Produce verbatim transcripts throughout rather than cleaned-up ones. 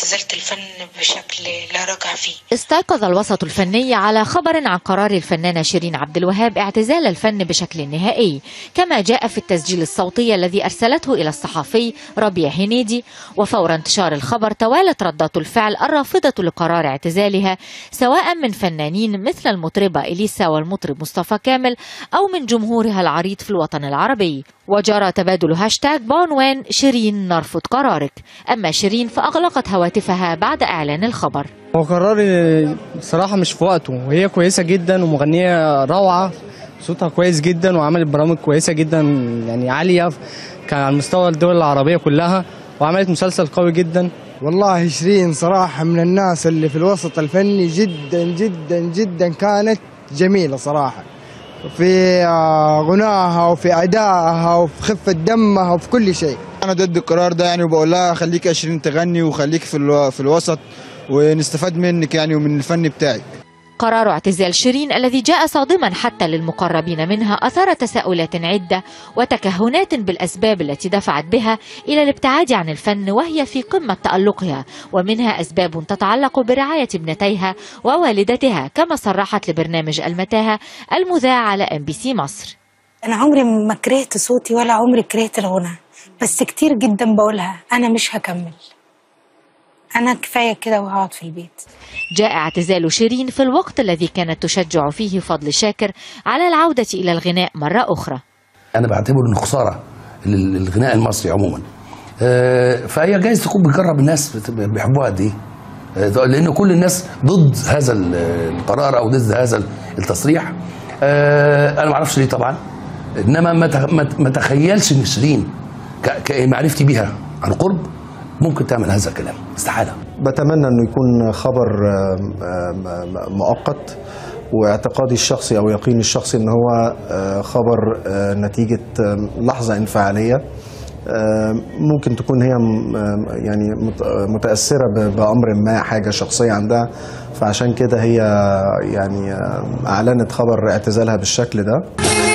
اعتزلت الفن بشكل لا رجع فيه. استيقظ الوسط الفني على خبر عن قرار الفنانة شيرين عبد الوهاب اعتزال الفن بشكل نهائي، كما جاء في التسجيل الصوتي الذي أرسلته إلى الصحفي ربيع هنيدي. وفور انتشار الخبر توالت ردات الفعل الرافضة لقرار اعتزالها، سواء من فنانين مثل المطربة إليسا والمطرب مصطفى كامل أو من جمهورها العريض في الوطن العربي. وجرى تبادل هاشتاج بعنوان شيرين نرفض قرارك. أما شيرين فأغلقت هواتفها بعد إعلان الخبر. هو قراري صراحة مش في وقته، وهي كويسة جدا ومغنية روعة، صوتها كويس جدا وعملت برامج كويسة جدا يعني عالية كان على مستوى الدول العربية كلها، وعملت مسلسل قوي جدا. والله شيرين صراحة من الناس اللي في الوسط الفني جدا جدا جدا كانت جميلة صراحة، في غناها وفي أدائها وفي خفة دمها وفي كل شيء. أنا ضد القرار ده يعني، وبقول لها خليك يا شيرين تغني وخليك في الو... في الوسط ونستفاد منك يعني ومن الفن بتاعك. قرار اعتزال شيرين الذي جاء صادما حتى للمقربين منها أثار تساؤلات عدة وتكهنات بالأسباب التي دفعت بها إلى الابتعاد عن الفن وهي في قمة تألقها، ومنها أسباب تتعلق برعاية ابنتيها ووالدتها، كما صرحت لبرنامج المتاهة المذاع على إم بي سي مصر. أنا عمري ما كرهت صوتي ولا عمري كرهت الغنى، بس كتير جدا بقولها أنا مش هكمل، أنا كفاية كده وهقعد في البيت. جاء اعتزال شيرين في الوقت الذي كانت تشجع فيه فضل شاكر على العودة إلى الغناء مرة أخرى. أنا بعتبر إنه خسارة للغناء المصري عموما، فهي جايز تكون بتجرب الناس بيحبوها قد إيه، لأن كل الناس ضد هذا القرار أو ضد هذا التصريح. أنا ما أعرفش ليه طبعا، إنما ما تخيلش إن شيرين كمعرفتي بيها عن قرب ممكن تعمل هذا الكلام، استحالة. بتمنى انه يكون خبر مؤقت، واعتقادي الشخصي او يقيني الشخصي ان هو خبر نتيجة لحظة انفعالية، ممكن تكون هي يعني متأثرة بأمر ما، حاجة شخصية عندها، فعشان كده هي يعني اعلنت خبر اعتزالها بالشكل ده.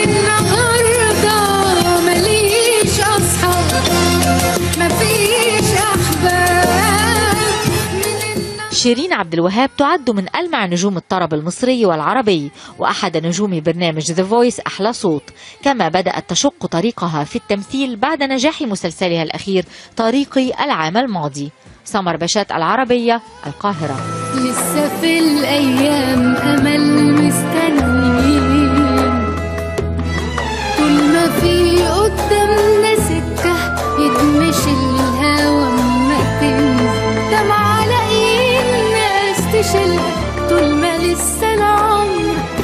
شيرين عبد الوهاب تعد من ألمع نجوم الطرب المصري والعربي، وأحد نجوم برنامج ذا فويس أحلى صوت، كما بدأت تشق طريقها في التمثيل بعد نجاح مسلسلها الأخير طريقي العام الماضي. سمر بشات، العربية، القاهرة. لسه في الأيام أمل مستنيين، طول ما في قدامنا سكة يدمش الهوا ما تنزل دمعة على تشيل، طول ما لسه العمر